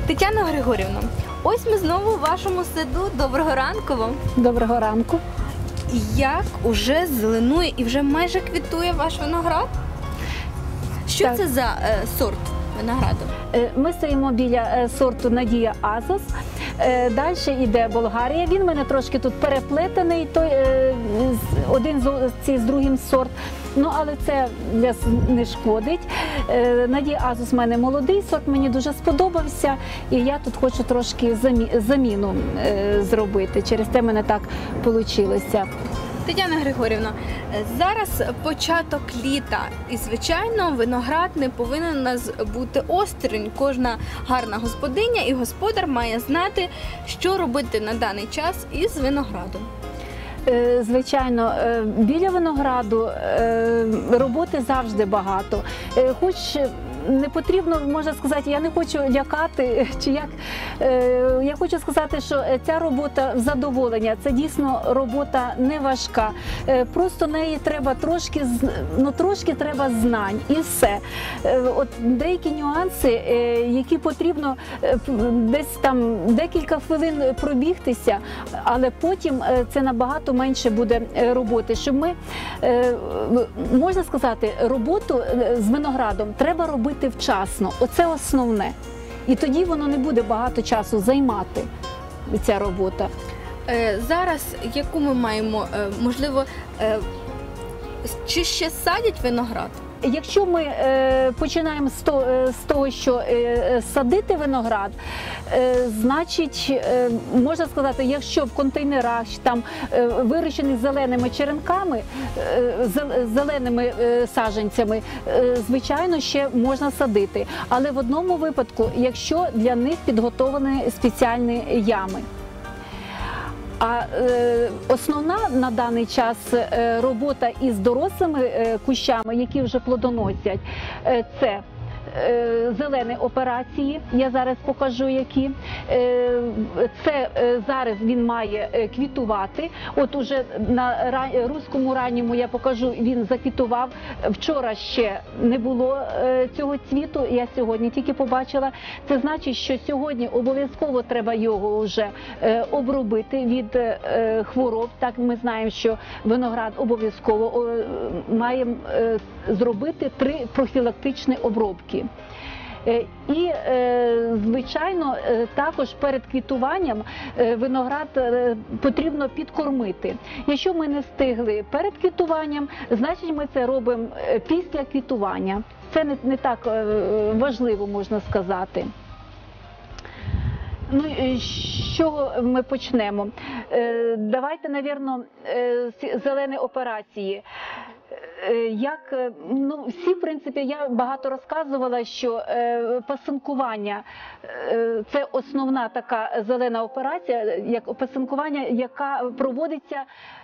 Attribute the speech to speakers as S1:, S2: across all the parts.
S1: Тетяно Григорівно, ось ми знову у вашому саду. Доброго ранку вам.
S2: Доброго ранку.
S1: Як уже зеленує і вже майже квітує ваш виноград? Що
S2: Так.
S1: це за сорт винограду?
S2: Ми стоїмо біля сорту Надія Азос. Далі йде Болгарія. Він в мене трошки тут переплетений, один з другим сорт. Ну, але це не шкодить. Надія Азос в мене молодий сорт, мені дуже сподобався. І я тут хочу трошки заміну зробити. Через те в мене так вийшло.
S1: Тетяна Григорівна, зараз початок літа і, звичайно, виноград не повинен у нас бути осторонь. Кожна гарна господиня і господар має знати, що робити на даний час із виноградом.
S2: Звичайно, біля винограду роботи завжди багато. Хоч не потрібно, можна сказати, я не хочу лякати, чи як, я хочу сказати, що ця робота в задоволення, це дійсно робота не важка. Просто неї треба трошки треба знань і все. От деякі нюанси, які потрібно десь там декілька хвилин пробігтися, але потім це набагато менше буде роботи. Щоб ми, можна сказати, роботу з виноградом треба робити вчасно. Оце основне. І тоді воно не буде багато часу займати, ця робота.
S1: Зараз яку ми маємо, можливо, чи ще садять виноград?
S2: Якщо ми починаємо з того, що садити виноград, значить, можна сказати, якщо в контейнерах там вирощений зеленими черенками, зеленими саджанцями, звичайно, ще можна садити. Але в одному випадку, якщо для них підготовлені спеціальні ями. А основна на даний час робота із дорослими кущами, які вже плодоносять, це зелені операції, я зараз покажу які. Це зараз він має квітувати. От уже на руському ранньому я покажу, він заквітував. Вчора ще не було цього цвіту, я сьогодні тільки побачила. Це значить, що сьогодні обов'язково треба його вже обробити від хвороб. Так ми знаємо, що виноград обов'язково має зробити 3 профілактичні обробки. І, звичайно, також перед квітуванням виноград потрібно підкормити. Якщо ми не встигли перед квітуванням, значить ми це робимо після квітування. Це не так важливо, можна сказати. Ну, з чого ми почнемо? Давайте, напевно, зелені операції. Всі, в принципі, я багато розказувала, що пасинкування – це основна така зелена операція, як пасинкування, яка проводиться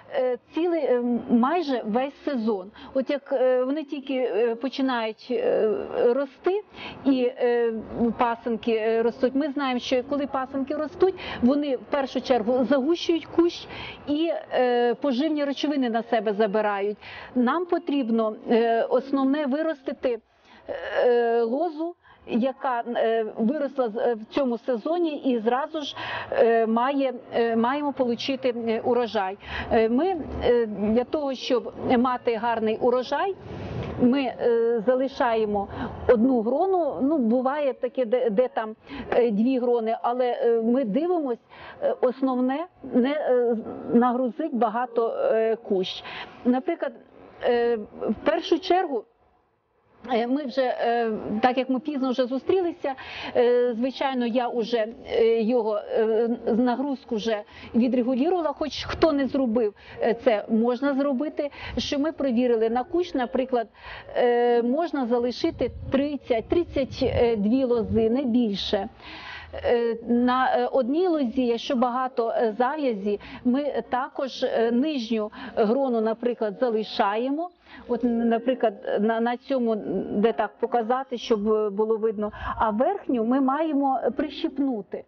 S2: майже весь сезон. От як вони тільки починають рости і пасинки ростуть, ми знаємо, що коли пасинки ростуть, вони в першу чергу загущують кущ і поживні речовини на себе забирають. Нам потрібно основне виростити лозу, яка виросла в цьому сезоні, і зразу ж маємо отримати урожай. Ми для того, щоб мати гарний урожай, ми залишаємо одну грону, ну буває таке, де там 2 грони, але ми дивимось, основне не нагрузить багато кущ. Наприклад, в першу чергу, ми вже, так як ми пізно вже зустрілися, звичайно, я вже його нагрузку вже відрегулювала, хоч хто не зробив, це можна зробити. Що ми перевірили на кущ, наприклад, можна залишити 30-32 лози, не більше. На одній лозі, якщо багато зав'язі, ми також нижню грону, наприклад, залишаємо. От, наприклад, на цьому, де так показати, щоб було видно, а верхню ми маємо прищипнути.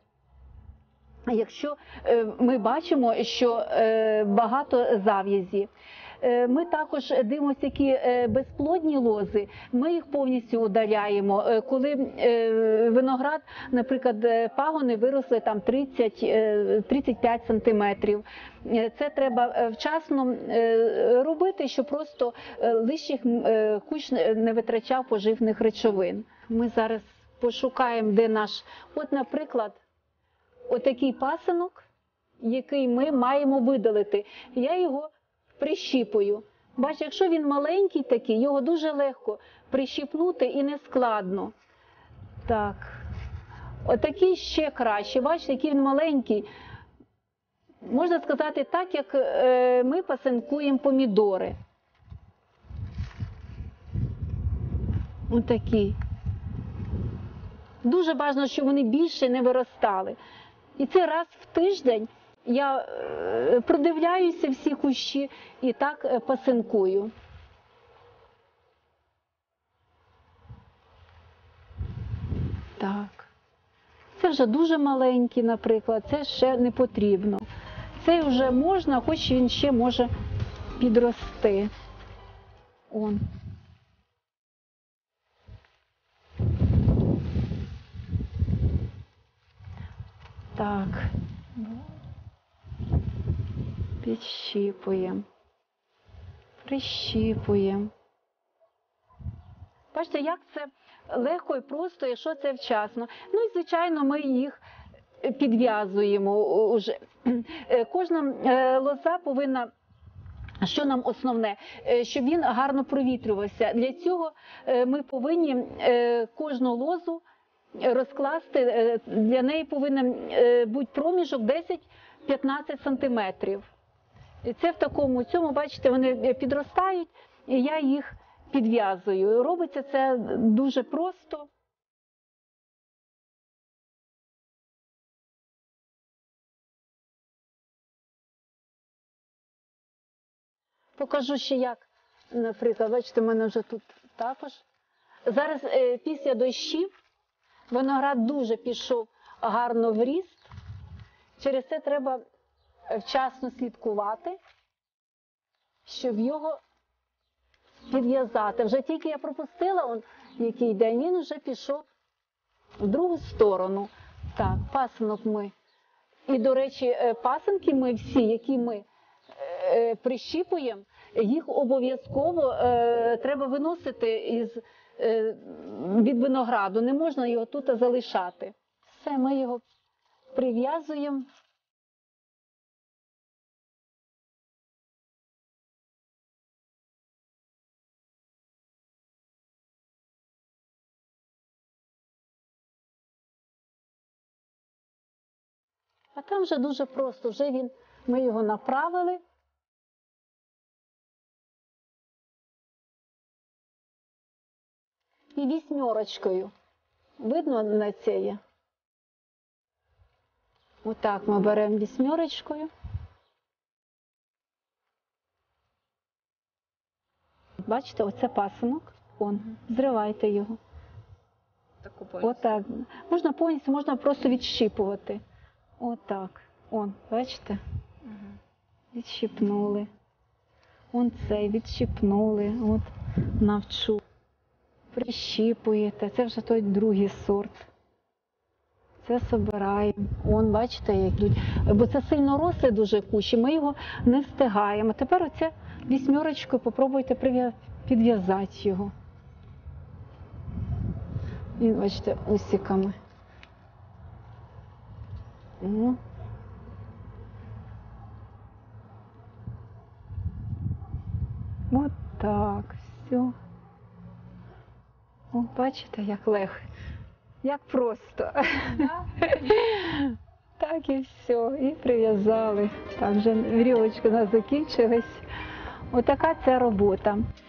S2: Якщо ми бачимо, що багато зав'язі. Ми також дивимося, які безплодні лози, ми їх повністю удаляємо. Коли виноград, наприклад, пагони виросли там 30-35 сантиметрів. Це треба вчасно робити, щоб просто лишніх кущ не витрачав поживних речовин. Ми зараз пошукаємо, де наш, от, наприклад, отакий пасинок, який ми маємо видалити. Я його прищіпую. Бачите, якщо він маленький такий, його дуже легко прищіпнути і не складно. Так. Отакий ще краще. Бачите, який він маленький. Можна сказати так, як ми пасинкуємо помідори. Отакі. Дуже важливо, щоб вони більше не виростали. І це раз в тиждень я продивляюся всі кущі і так пасинкую. Так. Це вже дуже маленький, наприклад, це ще не потрібно. Це вже можна, хоч він ще може підрости. Он. Так. Підщіпуємо. Прищіпуємо. Бачите, як це легко і просто, якщо це вчасно. Ну і, звичайно, ми їх підв'язуємо уже. Кожна лоза повинна, що нам основне, щоб він гарно провітрювався. Для цього ми повинні кожну лозу розкласти, для неї повинен бути проміжок 10-15 сантиметрів. І це в такому, цьому, бачите, вони підростають, і я їх підв'язую. Робиться це дуже просто. Покажу ще як, наприклад, бачите, в мене вже тут також. Зараз після дощів виноград дуже пішов гарно в ріст. Через це треба вчасно слідкувати, щоб його підв'язати. Вже тільки я пропустила, он, який день, він вже пішов в другу сторону. Так, пасинок ми. І, до речі, пасинки ми всі, які ми прищіпуємо, їх обов'язково треба виносити від винограду. Не можна його тут залишати. Все, ми його прив'язуємо. А там вже дуже просто, вже ми його направили. І вісьмерочкою. Видно на це є? Отак ми беремо вісьмерочкою. Бачите, оце пасинок. Зривайте його. Отак. Можна повністю, можна просто відщіпувати. Отак. Бачите? Відщипнули. Цей відщипнули. От, навчу. Прищіпуєте. Це вже той другий сорт. Це собираємо. Бачите, як йдуть. Бо це сильно рослий дуже кущ, і ми його не встигаємо. Тепер оце вісьмерочкою попробуйте підв'язати його. І, бачите, усиками. От так, все. Бачите, як легко, як просто. Так і все, і прив'язали. Так, вже вірьовочка у нас закінчилась. Отака ця робота.